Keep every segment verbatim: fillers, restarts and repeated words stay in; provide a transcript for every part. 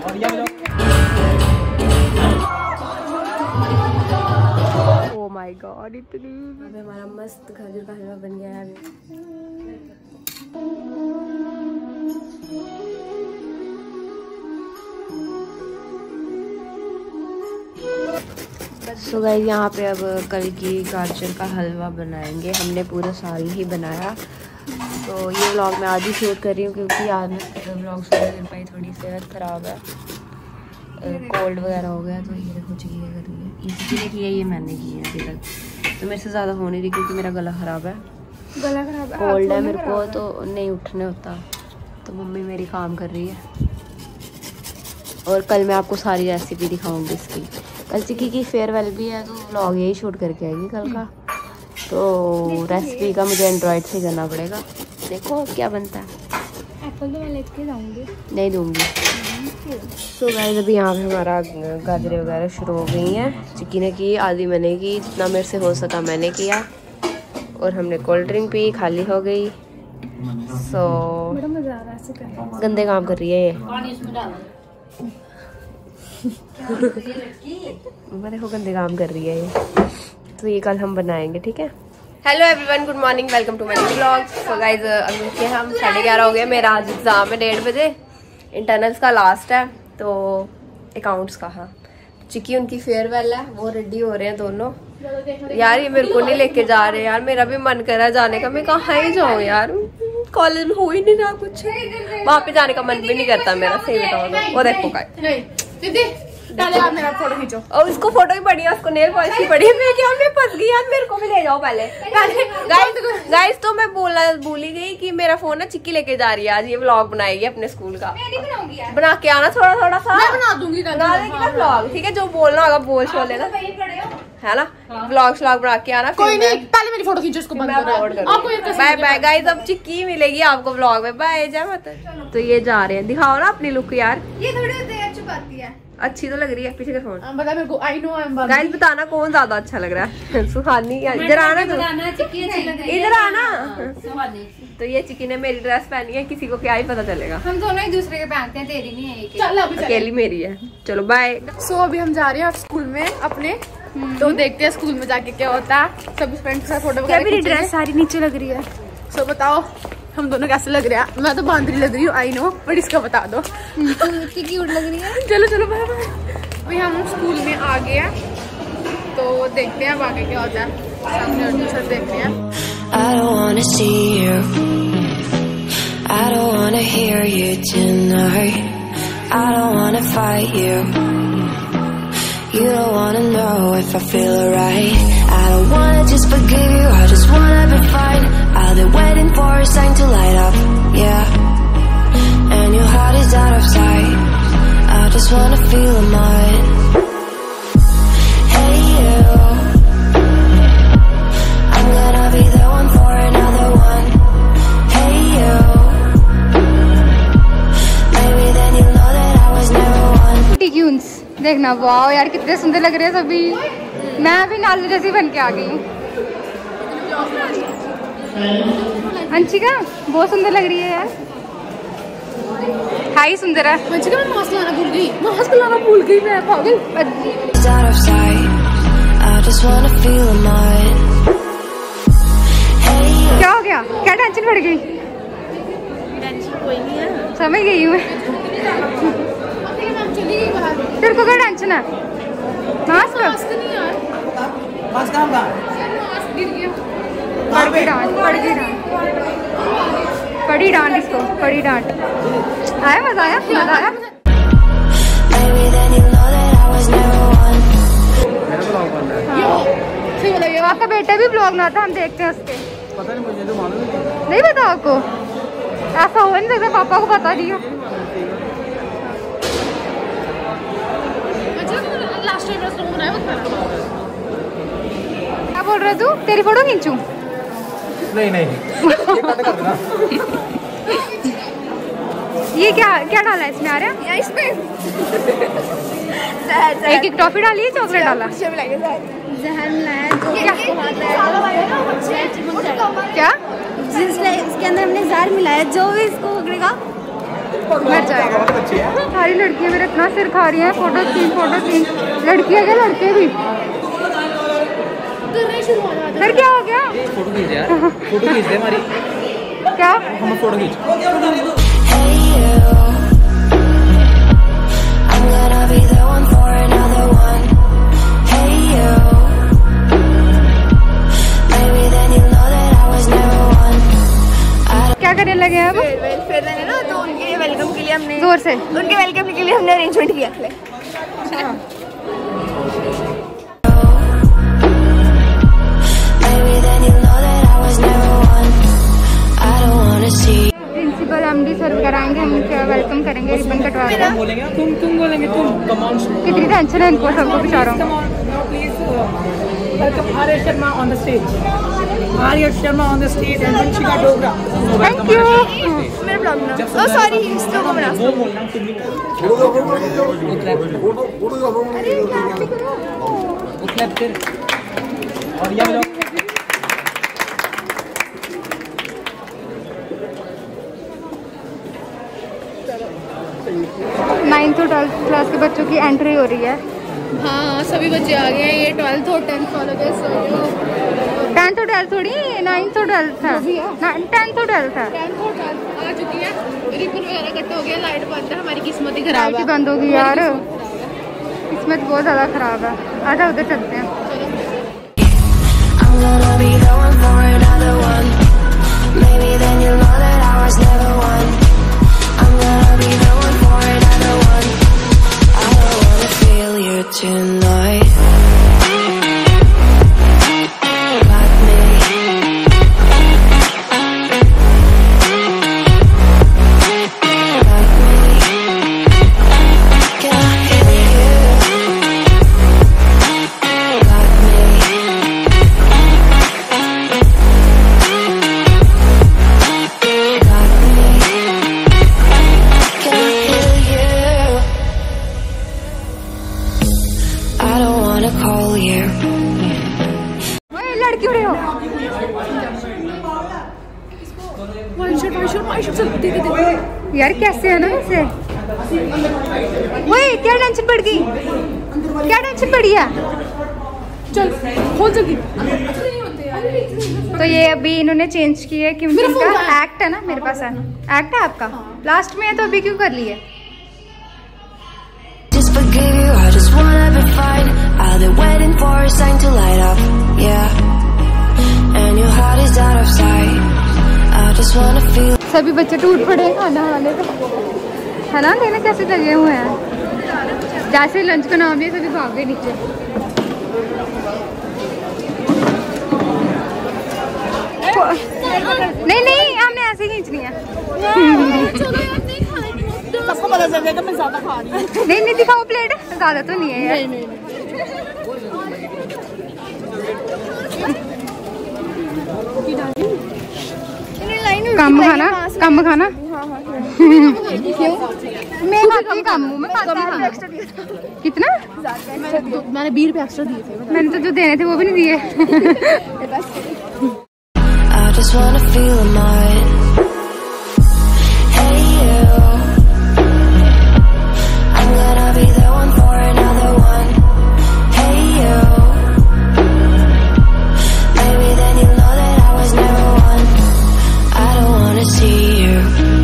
Oh my God, इतनी अभी हमारा मस्त खजूर का हलवा बन गया है अभी। सो गाइस यहाँ पे अब कल की गाजर का हलवा बनाएंगे। हमने पूरा साल ही बनाया, तो ये व्लॉग मैं आज ही शूट कर रही हूँ क्योंकि आज मैं व्लॉग शूट नहीं कर पाई, थोड़ी सेहत ख़राब है, कोल्ड वगैरह हो गया। तो ये देखो चिकी कर रही है, इसी ने की है, ये मैंने की है अभी तक। तो मेरे से ज़्यादा हो नहीं रही क्योंकि मेरा गला ख़राब है, गला ख़राब है, कोल्ड है मेरे को, तो नहीं उठने होता। तो मम्मी मेरी काम कर रही है और कल मैं आपको सारी रेसिपी दिखाऊंगी इसकी। कल चिकी की फेयरवेल भी है, तो व्लॉग यही शूट करके आएगी कल का। तो रेसिपी का मुझे एंड्रॉयड से करना पड़ेगा। देखो क्या बनता है। एप्पल तो मैं लेके जाऊंगी, नहीं दूंगी। सो गाइस अभी यहाँ पे हमारा गाजरें वगैरह शुरू हो गई हैं। चिकी ने की, आधी मैंने की, जितना मेरे से हो सका मैंने किया। और हमने कोल्ड ड्रिंक पी, खाली हो गई। सो बड़ा मजा आ रहा है ऐसे करने। गंदे काम कर रही है ये। देखो गंदे काम कर रही है ये। तो ये कल हम बनाएंगे, ठीक है। Hello everyone, good morning, welcome to my new vlog. So guys अभी के हम साढ़े ग्यारह हो गए। मेरा आज एग्जाम है डेढ़ बजे, इंटरनल्स का लास्ट है, तो अकाउंट्स का। हाँ, चिकी उनकी फेयरवेल है, वो रेडी हो रहे हैं दोनों। यार ये मेरे को नहीं लेके जा रहे यार, मेरा भी मन कर रहा है जाने का। मैं कहाँ ही जाऊँ यार, कॉलेज में हो ही नहीं रहा कुछ, वहाँ पे जाने का मन भी नहीं करता मेरा, सही बताओ तो। वो देखो का पहले आप मेरा फोटो खींचो। और उसको फोटो भी पड़ी है, उसको नेल पॉलिश भी पड़ी है। मैं क्या मैं फंस गई यार, मेरे को भी ले जाओ पहले। गाइस गाइस तो मैं बोला भूल ही गई कि मेरा फोन ना चिक्की लेके जा रही है आज, ये व्लॉग बनाएगी अपने स्कूल का। मैं नहीं बनाऊंगी यार, बना के आना थोड़ा थोड़ा सा। मैं बना दूंगी, बना देगी ना व्लॉग, ठीक है। जो बोलना होगा बोल छोड़ लेना, है ना। व्लॉग श्लॉग बना के आना। कोई नहीं, पहले मेरी फोटो खींचो, उसको बंद करो। बाय बाय गाइस, अब चिक्की मिलेगी आपको व्लॉग में। बाय, जय माता। तो ये जा रहे हैं, दिखाओ ना अपनी लुक यार। ये थोड़ी देर छुपाती है, अच्छी तो लग रही है। पीछे का फोन बता मेरे को। I know I am guys, बताना कौन ज्यादा अच्छा लग रहा है। सुहानी, इधर आना, इधर आना। तो ये चिकी ने मेरी ड्रेस पहनी है, किसी को क्या ही पता चलेगा। हम दोनों एक दूसरे के पहनते हैं, तेरी नहीं है, चल अकेली मेरी है। चलो बाय। सो so, अभी हम जा रहे हैं स्कूल में अपने, तो देखते हैं स्कूल में जाके क्या होता है। सभी फ्रेंड्स के साथ फोटो वगैरह। मेरी ड्रेस सारी नीचे लग रही है। सो so, बताओ हम दोनों कैसे लग रहे हैं। मैं तो बांदरी लग रही हूँ, आई नो, बट इसका बता दो। इतनी क्यूट लग रही है। चलो चलो बाय बाय। अभी हम स्कूल में आ गए हैं, तो देखते हैं अब आगे क्या होता है। सामने और टीचर देखते हैं। I don't wanna see you, I don't wanna hear you tonight, I don't wanna fight you, you don't wanna know if I feel alright, I don't wanna just forgive you, I just wanna be fine, I've been waiting for a sign to light up, yeah, and your heart is out of sight, I just wanna feel mine. Hey you, I'm gonna be the one for another one. Hey you, maybe then you'll know that I was never one. Tunes देखना, wow यार कितने सुंदर लग रहे हैं सभी। मैं अभी नाली जैसी बन के आ गई हूँ। अंशिका बहुत सुंदर लग रही है यार। हाय सुंदर है। अंशिका मैं मास्क लाना भूल गई, मास्क लाना भूल गई मैं, पागल। क्या हो गया, क्या टेंशन बढ़ गई? टेंशन कोई नहीं है, समझ गई मैं। तेरे को क्या टेंशन है? मास्क नहीं यार, मास्क कहाँ का? मास्क गिर गया। पड़ गई डांट, पड़ गई डांट, पड़ी डांट इसको, पड़ी डांट। आया मजा आया, मजा आया। आपका बेटा भी ब्लॉग में आता, हम देखते हैं उसके। पता नहीं मुझे, तो मालूम नहीं। नहीं पता आपको? ऐसा हो नहीं सकता, पापा को बता दिया। लास्ट टाइम रसों बनाया वो खाना। क्या बोल रहे तू? तेरी फोटो खींचूं? नहीं नहीं, ये कट कर देना। ये क्या क्या डाला है इसमें? आ रहा है इसमें एक एक टॉफी डाली है, चॉकलेट डाला, जहर मिलाया, जो क्या जिसने इसके अंदर हमने जहर मिलाया, जो भी इसको पकड़ेगा मर जाएगा। सारी लड़कियां मेरा इतना सिर खा रही हैं। फोटो तीन फोटो तीन लड़कियां क्या लड़के भी फिर क्या हो गया? फोटो खींच यार, फोटो खींच दे हमारी। क्या हम फोटो खींच। Hey you, I'm gonna be the one for another one. Hey you, maybe then you know that I was never one. क्या करने लगे हैं अब? फिर है ना, तो उनके वेलकम के लिए हमने जोर से उनके वेलकम के लिए हमने अरेंजमेंट किया था। Maybe then you know that I was never one. I don't wanna see. Principal MD sir कराएंगे, हम क्या वेलकम करेंगे, रिबन कटवा के। हम बोलेंगे तुम तुम बोलेंगे तुम। Come on. कितनी टेंशन है इनको सबको बेचारों को। Please uh, welcome Arya Sharma on the stage. Arya Sharma on the stage and Vanshika Dogra. Thank you. मेरा प्रॉब्लम ओ सॉरी इसको को बना वो बोलना तुम नहीं बोलना। वो क्लैप कर। और ये लो। नाइन्थ और ट्वेल्थ क्लास के बच्चों की एंट्री हो रही है। हाँ सभी बच्चे आ गए हैं। ये ट्वेल्थ और टेंथ वालों के टेंथ और ट्वेल्थ थोड़ी, नाइन्थ और ट्वेल्थ है, टेंथ और ट्वेल्थ है। टेंथ और ट्वेल्थ आ चुकी है। रिबन वगैरह कट हो गया, लाइट बंद है, हमारी किस्मत ही खराब लाइट है। बंद होगी यार, किस्मत बहुत ज़्यादा खराब है। आजा उधर चलते हैं। I'm gonna be the one for another one. Maybe then you know that I was never one. I'm gonna be the one for another one. I don't wanna feel you tonight. Got me. Got me. Can I feel you? Got me. Got me. Can I feel you? I don't wanna call you. ओए लड़की उड़े हो। यार कैसे है ना वैसे? ओए क्या टेंशन पड़ गई? क्या टेंशन पड़ी है? चल खोल जल्दी। तो ये अभी इन्होंने चेंज की है क्योंकि मेरा फोन इनका कहाँ है? एक्ट है ना, मेरे पास है एक्ट है आपका लास्ट में है, तो अभी क्यों कर लिए? Just forgive you, I just wanna be fine. I've been waiting for a sign to light up, yeah. And your heart is out of sight. I just wanna feel. सभी बच्चे टूट पड़े हैं खाना खाने पे, खाना देने कैसे लगे हुए हैं। जैसे लंच का नाम है सभी भाग गए नीचे। नहीं नहीं हमने ऐसे ही खींचनी है। सबको पता चल जाएगा मैं ज्यादा खा रही हूँ। नहीं नहीं दिखाओ प्लेट, ज्यादा तो नहीं है यार। कम खाना कम खाना। मैं खाती कम हूँ, मैं खाती कम। कितना? मैंने बीस रुपए एक्स्ट्रा दिए थे। मैंने तो जो देने थे वो भी नहीं दिए। I just wanna feel mine. Hey you, I'm gonna be the one for another one. Hey you, maybe then you know that I was never one. I don't wanna see you,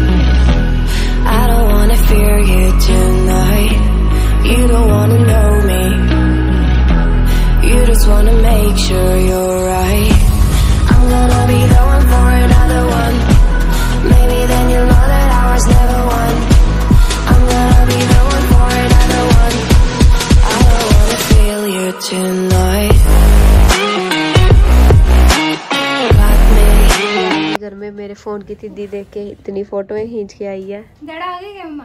I don't wanna fear you tonight. You don't wanna know me, you just wanna make sure you're right. I'm gonna be the one for another one. Maybe then you know that I was never one. I'm gonna be the one for another one. I don't wanna feel you tonight. Got me. घर में मेरे phone की दीदी देख के इतनी फोटोएं खींच के आई है। डैडा आ गए क्या मम्मा?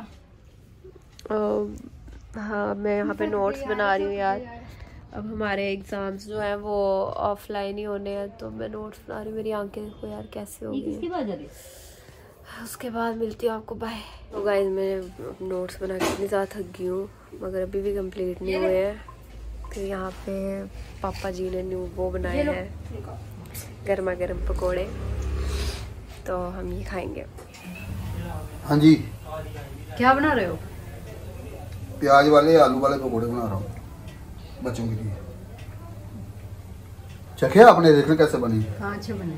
हाँ मैं यहाँ पे नोट्स बना रही हूँ यार। अब हमारे एग्जाम्स जो हैं वो ऑफलाइन ही होने हैं, तो मैं नोट्स बना रही हूँ। मेरी आंखें देखो यार कैसे हो गई। उसके बाद मिलती हूँ आपको, बाय। तो गाइस मैं नोट्स बना के इतनी ज़्यादा थक गई हूँ, मगर अभी भी कंप्लीट नहीं हुए हैं। तो यहाँ पे पापा जी ने न्यू वो बनाए हैं गर्मा गर्म पकोड़े, तो हम ये खाएंगे। हाँ जी। क्या बना रहे हो? प्याज वाले आलू वाले पकौड़े बना रहा हूँ बच्चों के लिए। चखे आपने, देखना कैसे बनी। हाँ अच्छे बने।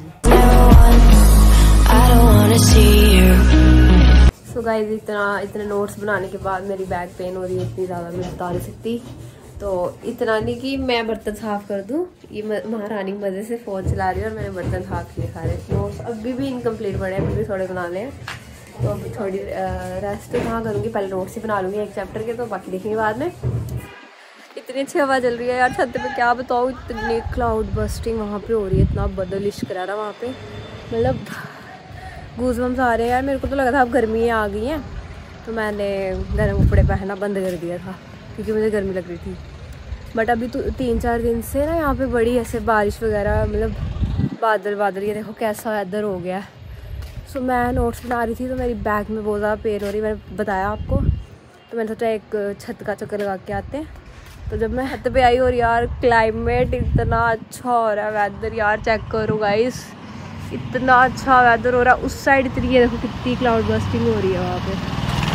सो गाइस इतना इतने नोट्स बनाने के बाद मेरी बैक पेन हो रही है इतनी ज़्यादा, मैं बता नहीं सकती। तो इतना नहीं कि मैं बर्तन साफ़ कर दूँ, ये महारानी मज़े से फ़ोन चला रही है और मैंने बर्तन साफ़ किए सारे। नोट्स अभी भी इनकम्प्लीट पड़े हैं, अभी भी थोड़े बना लें। तो अभी थोड़ी रेस्ट तो कहाँ करूँगी, पहले नोट्स ही बना लूँगी एक चैप्टर के, तो बाकी देखेंगे बाद में। इतनी अच्छी हवा चल रही है यार छत पे, क्या बताओ, इतनी क्लाउड बस्टिंग वहाँ पे हो रही है, इतना बदल इश्क रहा वहाँ पे, मतलब गूज़बम्स आ रहे हैं यार। मेरे को तो लगा था अब गर्मी आ गई हैं, तो मैंने गर्म कपड़े पहनना बंद कर दिया था क्योंकि मुझे गर्मी लग रही थी। बट अभी तो तीन चार दिन से ना यहाँ पे बड़ी ऐसे बारिश वगैरह, मतलब बादल बादल, ये देखो कैसा वेदर हो गया। सो मैं नोट्स बना रही थी तो मेरी बैक में बहुत ज़्यादा पेन हो रही, मैंने बताया आपको। तो मैंने सोचा एक छत का चक्कर लगा के आते हैं। तो जब मैं छत पे आई और यार क्लाइमेट इतना अच्छा हो रहा है, वेदर यार चेक करो गाइस, इतना अच्छा वेदर हो रहा है। उस साइड इतनी, ये देखो कितनी क्लाउड बस्टिंग हो रही है वहाँ पे।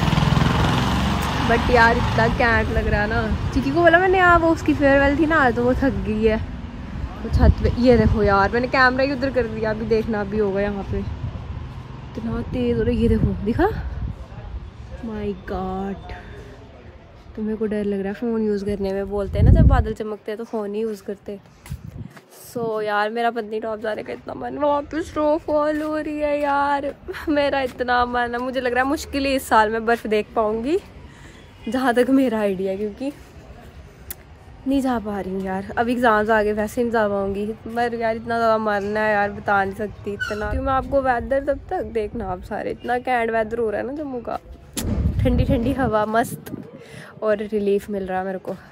बट यार इतना कैंट लग रहा है ना। चिकी को बोला मैंने, यहाँ वो उसकी फेयरवेल थी ना, तो वो थक गई है वो छत पे। ये देखो यार मैंने कैमरा ही उधर कर दिया, अभी देखना भी होगा यहाँ पे इतना तेज़ हो रहा है। ये देखो, दिखा, माय गॉड। तो मेरे को डर लग रहा है फ़ोन यूज़ करने में। बोलते हैं ना जब बादल चमकते हैं तो फ़ोन ही यूज़ करते। सो so, यार मेरा पत्नीटॉप जाने का इतना मन, वहाँ पे स्नोफॉल हो रही है यार, मेरा इतना मन है। मुझे लग रहा है मुश्किल ही इस साल मैं बर्फ़ देख पाऊँगी, जहाँ तक मेरा आइडिया, क्योंकि नहीं जा पा रही हूँ यार। अब एग्ज़ाम्स आ गए, वैसे नहीं जा पाऊँगी। पर यार इतना ज़्यादा मन है यार, बता नहीं सकती इतना। क्योंकि मैं आपको वेदर तब तक देखना आप सारे, इतना कैंट वेदर हो रहा है ना जम्मू का, ठंडी ठंडी हवा मस्त, और रिलीफ मिल रहा है मेरे को।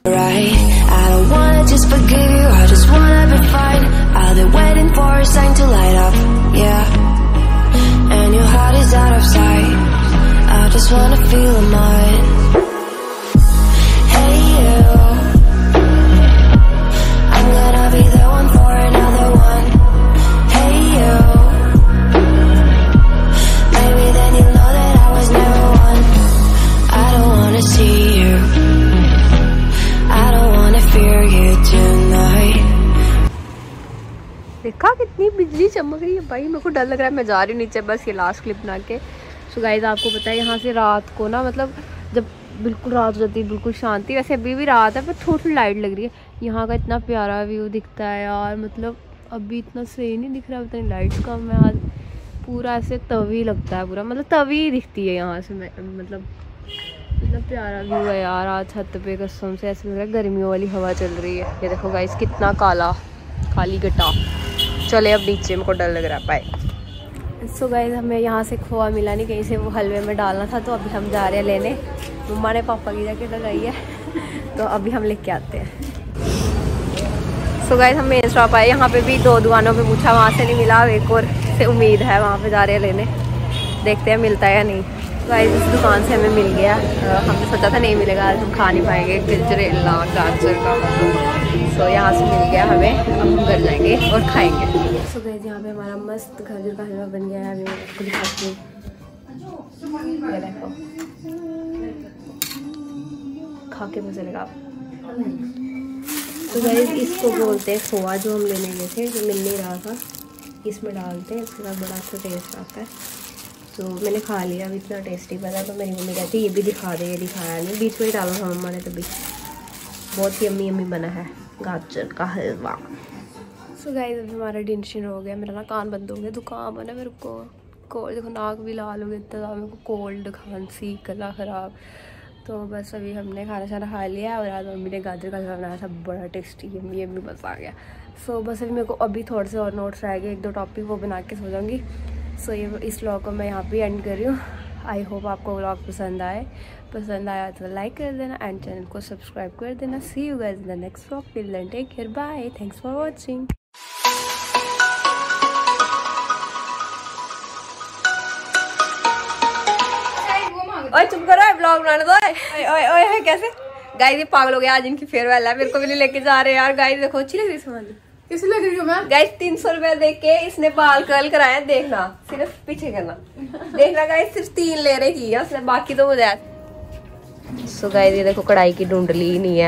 देखा कितनी बिजली चमक रही है भाई, मेरे को डर लग रहा है। मैं जा रही हूँ नीचे बस ये लास्ट क्लिप बना के। सो गाइस आपको पता है यहाँ से रात को ना, मतलब जब बिल्कुल रात हो जाती है, बिल्कुल शांति, वैसे अभी भी रात है पर थोड़ी थोड़ी लाइट लग रही है। यहाँ का इतना प्यारा व्यू दिखता है यार, मतलब अभी इतना सही नहीं दिख रहा, पता नहीं लाइट कम है आज। पूरा ऐसे तवी लगता है, पूरा मतलब तवी दिखती है यहाँ से, मतलब इतना प्यारा व्यू है यार आज छत पे, कसम से ऐसे लग रहा है गर्मियों वाली हवा चल रही है। ये देखो गाइस कितना काला काली गट्टा। चले अब नीचे, मेरे को डर लग रहा है। बाय। सो गाइस हमें यहाँ से खोआ मिला नहीं, कहीं से वो हलवे में डालना था, तो अभी हम जा रहे हैं लेने। मम्मा ने पापा की जैकेट लगाई है तो अभी हम लेके आते हैं। सो गाइस हम मेन स्टॉप आए, यहाँ पे भी दो दुकानों पे पूछा, वहाँ से नहीं मिला। एक और से उम्मीद है, वहाँ पे जा रहे हैं लेने, देखते हैं मिलता है या नहीं। गाइस इस दुकान से हमें मिल गया, हमने सोचा था नहीं मिलेगा, आज हम खा नहीं पाएंगे गजरेला गाजर का। सो यहाँ से मिल गया हमें, अब हम घर जाएंगे और खाएंगे। सो गाइस यहाँ पे हमारा मस्त गाजर का हलवा बन गया है, अभी आपको दिखाती हूँ। ये देखो, खा के मजा लगा। तो गाइस इसको बोलते हैं खोआ, जो हम लेने गए थे, जो मिल नहीं रहा था, इसमें डालते हैं, इसके बाद बड़ा अच्छा टेस्ट आता है। तो मैंने खा लिया, अभी इतना टेस्टी बना। तो मेरी मम्मी कहती है ये भी दिखा दे, ये दिखाया नहीं, बीच में ही डाला था मम्मा ने, तभी बहुत ही यम्मी यम्मी बना है गाजर का हलवा। सो गाइस अभी हमारा डिनर हो गया। मेरा ना कान बंद हो गया, जुकाम है ना मेरे को, कोल्ड, देखो नाक भी लाल हो गया इतना ज़्यादा, मेरे को कोल्ड, खांसी, गला ख़राब। तो बस अभी हमने खाना शाना खा लिया, और आज मम्मी ने गाजर का हलवा बनाया था, बड़ा टेस्टी, यम्मी यम्मी मज़ा आ गया। सो बस अभी मेरे को अभी थोड़े से और नोट्स रह गए, एक दो टॉपिक वो बना के सो जाऊँगी। सो so, ये इस व्लॉग को मैं यहाँ पे एंड कर रही हूँ। आई होप आपको व्लॉग पसंद आए, पसंद आया तो लाइक कर देना एंड चैनल को सब्सक्राइब कर देना। See you guys in the next vlog, till then take care, bye, thanks for watching. ओए चुप करो, व्लॉग बनाने दो। ओए ओए ओए कैसे गाइस, ये पागल हो गया, आज इनकी फेयरवेल है, मेरे को भी नहीं लेके जा रहे यार। गाइस देखो अच्छी लग रही सामान, कैसी लग रही हूँ मैं? गाइस तीन सौ रुपया दे के इसने बाल कर्ल कराए, देखना, सिर्फ पीछे करना, देखना गाइस सिर्फ तीन ले रहे की है उसने, बाकी तो मुझे सो गाइस ये देखो कढ़ाई की ढूंढली ही नहीं है,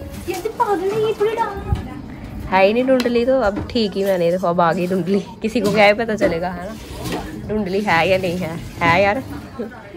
है ही नहीं ढूंढली। तो अब ठीक ही मैंने देखो अब आ गई ढूंढली, किसी को क्या ही पता चलेगा है ना ढूंढली है या नहीं है, है यार।